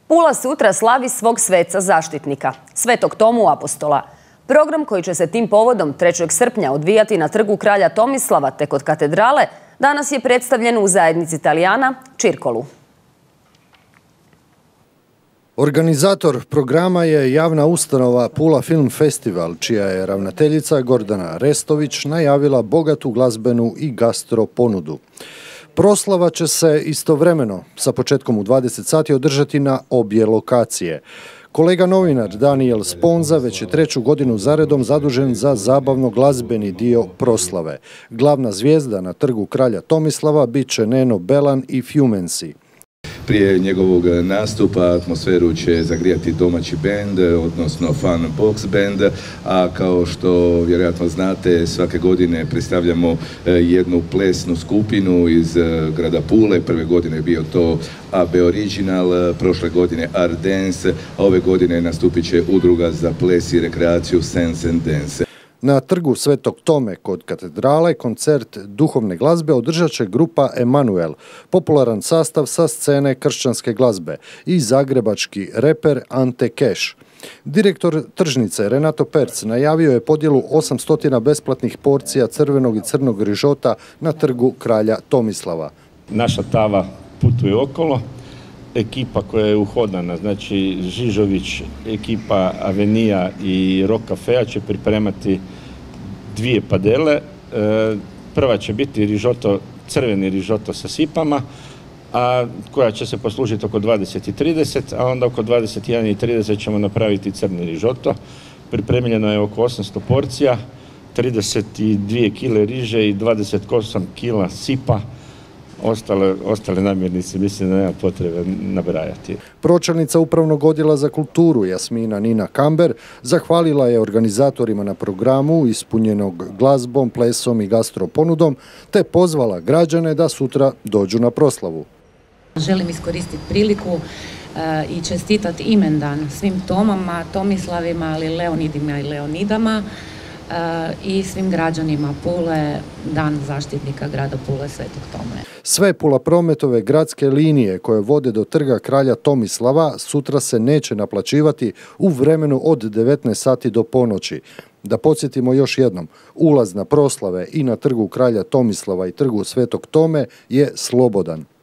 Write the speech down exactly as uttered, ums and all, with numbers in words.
Pula sutra slavi svog sveca zaštitnika, Svetog Tomu Apostola. Program koji će se tim povodom trećeg srpnja odvijati na trgu kralja Tomislava te kod katedrale danas je predstavljen u zajednici Italijana Circolu. Organizator programa je javna ustanova Pula Film Festival, čija je ravnateljica Gordana Restović najavila bogatu glazbenu i gastro ponudu. Proslava će se istovremeno sa početkom u dvadeset sati održati na obje lokacije. Kolega novinar Daniel Sponza već je treću godinu zaredom zadužen za zabavno-glazbeni dio proslave. Glavna zvijezda na trgu kralja Tomislava bit će Neno Belan i Fiumensi. Prije njegovog nastupa atmosferu će zagrijati domaći bend, odnosno Fun Box band, a kao što vjerojatno znate, svake godine predstavljamo jednu plesnu skupinu iz grada Pule. Prve godine je bio to A B Original, prošle godine Art Dance, a ove godine nastupit će udruga za ples i rekreaciju Sense and Dance. Na trgu Svetog Tome kod katedrale koncert duhovne glazbe održat će grupa Emanuel, popularan sastav sa scene kršćanske glazbe, i zagrebački reper Ante Keš. Direktor tržnice Renato Perc najavio je podjelu osamsto besplatnih porcija crvenog i crnog rižota na trgu kralja Tomislava. Naša tava putuje okolo. Ekipa koja je uhodana, znači Žižović, ekipa Avenija i Rock Cafea će pripremati dvije padele. Prva će biti rižoto, crveni rižoto sa sipama, a koja će se poslužiti oko dvadeset i trideset, a onda oko dvadeset i jedan i trideset ćemo napraviti crni rižoto. Pripremljeno je oko osamsto porcija, trideset dvije kile riže i dvadeset osam kila sipa. Ostale, ostale namirnice mislim da nema potrebe nabrajati. Pročelnica Upravnog odjela za kulturu Jasmina Nina Kamber zahvalila je organizatorima na programu ispunjenog glazbom, plesom i gastro ponudom, te pozvala građane da sutra dođu na proslavu. Želim iskoristiti priliku uh, i čestitati imendan svim Tomama, Tomislavima, ali Leonidima i Leonidama, Uh, i svim građanima Pule, dan zaštitnika grada Pule Svetog Tome. Sve Pula prometove gradske linije koje vode do trga kralja Tomislava sutra se neće naplaćivati u vremenu od devetnaest sati do ponoći. Da podsjetimo još jednom, ulaz na proslave i na trgu kralja Tomislava i trgu Svetog Tome je slobodan.